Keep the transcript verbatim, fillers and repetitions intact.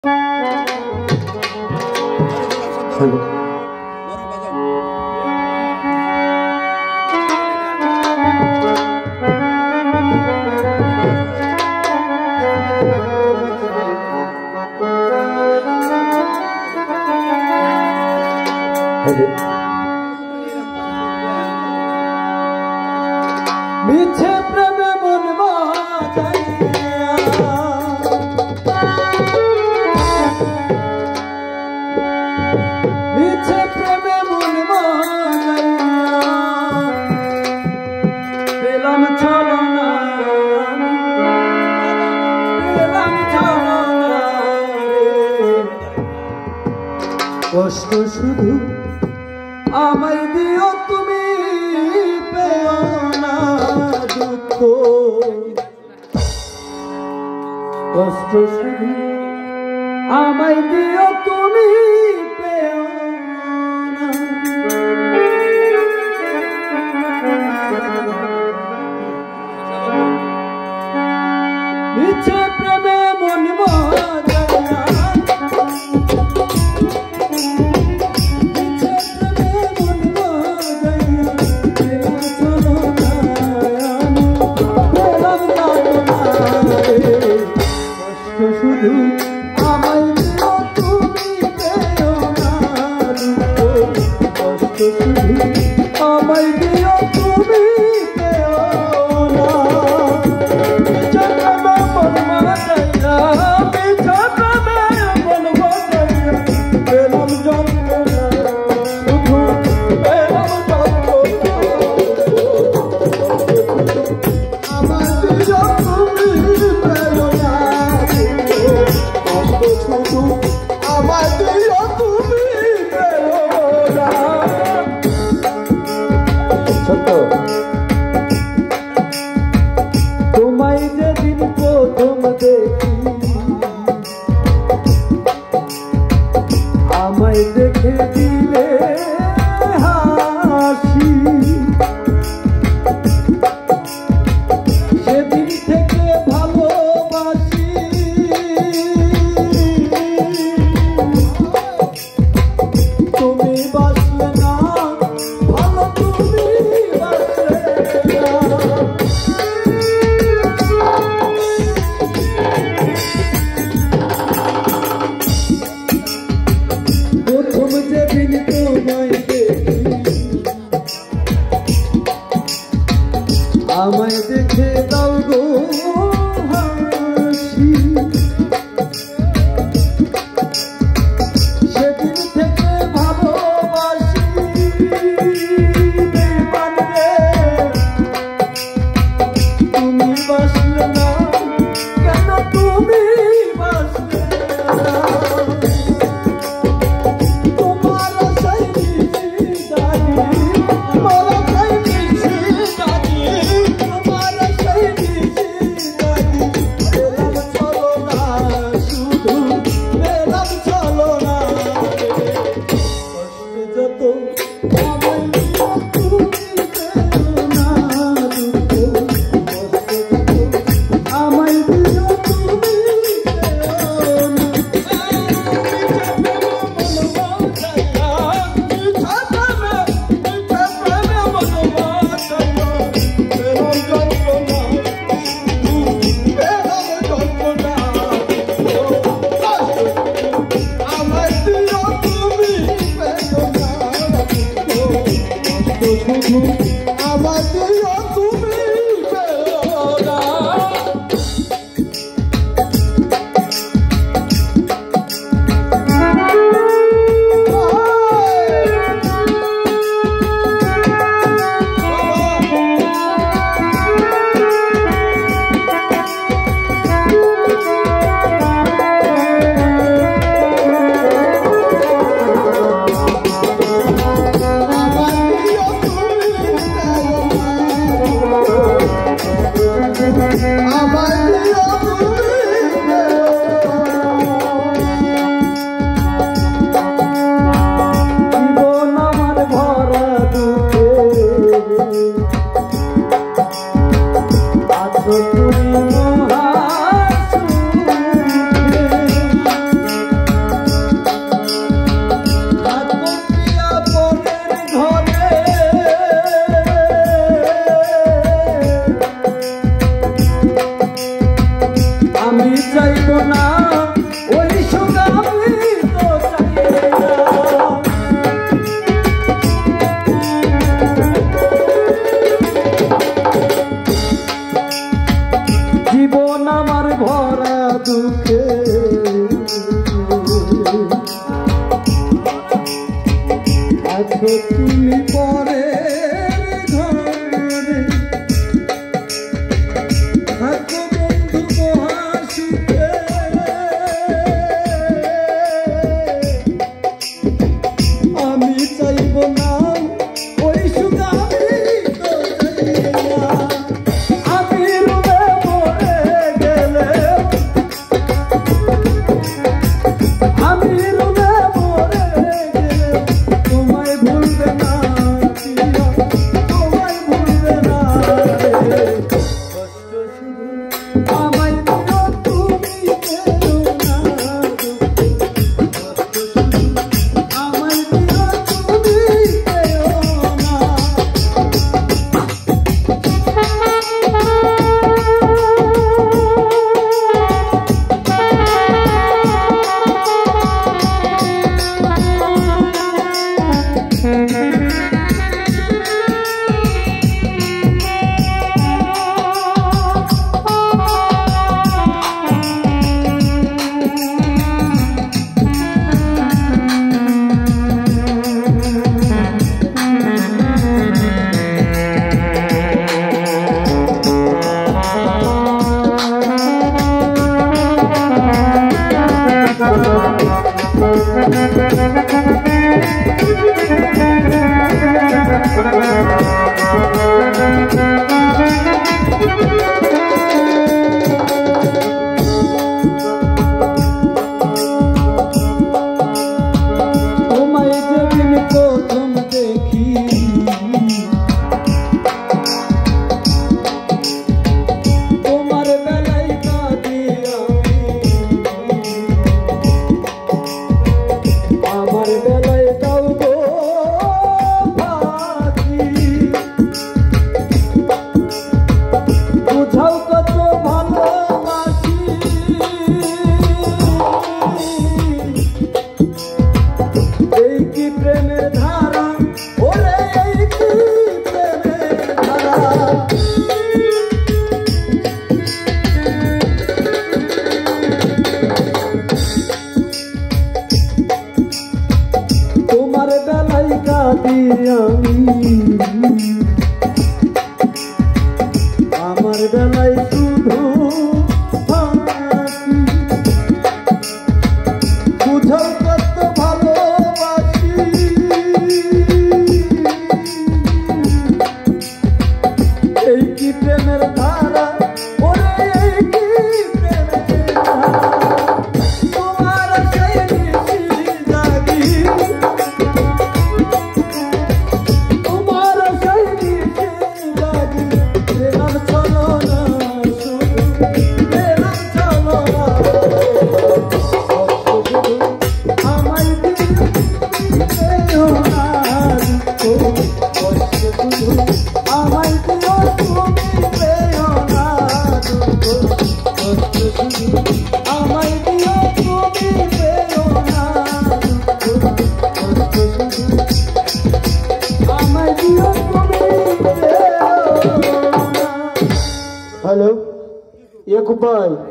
মিছে প্রেমে মন বাজাইয়া মিছে প্রেমে মন বাজাইয়া পেলাম ছলনা পেলাম ছলনা কষ্ট শুধু আমায় দিও তুমি পেও না দুঃখ কষ্ট শুধু আমায় দিও তুমি পেও না মিছে প্রেমে মন বাজাইয়া শুধু আমায় দিও তুমি পেও না কষ্ট শুধু আমায় দিও তুমি পেও না চন্দ্রমা মন বাজাইয়া মিছা প্রেমে মন বাজাইয়া পেলাম যন্ত্রণা শুধু পেলাম যন্ত্রণা আমায় দিও তুমি পেও না শুধু আমায় দিও তুমি পেও না সত্য তোমায় যেদিন প্রথম দেখি আমায় দেখে দিলে হাসি সেদিন থেকে ভালোবাসি তুমি আছো তুমি পরে ঘরে থাকো বন্ধু হাসিতে আমি চাইব না ওই সুখ আমি তো চাই না আমি রুমে পড়ে গেলে আমি রুমে পড়ে গেলে তোমায় ভুলবে না তোমায় ভুলবে না কষ্ট শুধু আমায় দিও তুমি কেউ না কষ্ট শুধু আমায় দিও তুমি কেউ না তোমায় যেদিন প্রথম দেখি তোমার বেলায় কাঁদি আমি আমার বেলায় দাও গো ফাঁকি বুঝাও কত ভালোবাসি এই কি প্রেমের ধারা ওরে এই কি প্রেমের ধারা তোমার বেলায় কাঁদি আমি আমার বেলায় শুধু ফাঁকি বুঝাও কত ভালোবাসি এই কি প্রেমের ধারা ওরে এই কি প্রেমের ধারা তোমার সেই নিশি জাগি তোমার সেই নিশি জাগি প্রেম চলো না শুধু প্রেম চলো না আমায় দিও না কষ্ট শুধু আমায় দিও তুমি পেও না কষ্ট শুধু আমায় দিও তুমি পেও না কষ্ট শুধু আমায় দিও তুমি পেও না। হ্যালো, এক ভাই।